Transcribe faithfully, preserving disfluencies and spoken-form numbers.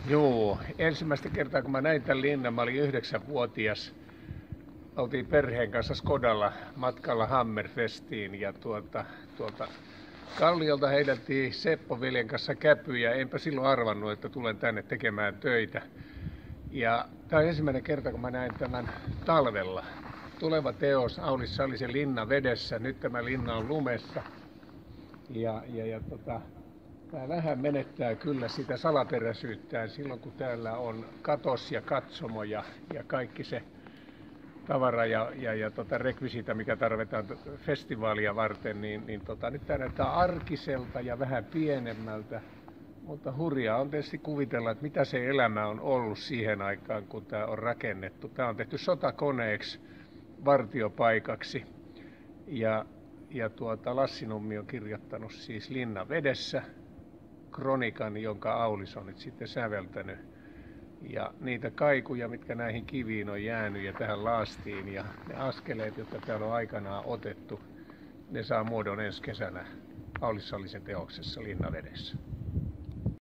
Joo, ensimmäistä kertaa kun mä näin tämän linnan, mä olin yhdeksänvuotias. Oltiin perheen kanssa Skodalla matkalla Hammerfestiin ja tuolta, tuolta Kalliolta heidättiin Seppo veljen kanssa käpyjä. Enpä silloin arvannut, että tulen tänne tekemään töitä. Ja tämä on ensimmäinen kerta, kun mä näin tämän talvella. Tuleva teos, Aulissa oli se linna vedessä, nyt tämä linna on lumessa. Ja, ja, ja tota, tämä vähän menettää kyllä sitä salaperäisyyttään silloin, kun täällä on katos ja katsomo ja, ja kaikki se tavara ja, ja, ja tota rekvisiita, mikä tarvitaan festivaalia varten, niin, niin tota, nyt tämä näyttää arkiselta ja vähän pienemmältä. Mutta hurjaa on tietysti kuvitella, että mitä se elämä on ollut siihen aikaan, kun tämä on rakennettu. Tämä on tehty sotakoneeksi, vartiopaikaksi. Ja, ja tuota, Lassi Nummi on kirjoittanut siis Linna vedessä kronikan, jonka Aulis on nyt sitten säveltänyt. Ja niitä kaikuja, mitkä näihin kiviin on jäänyt ja tähän laastiin ja ne askeleet, jotka täällä on aikanaan otettu, ne saa muodon ensi kesänä Aulis Sallisen teoksessa Linna vedessä.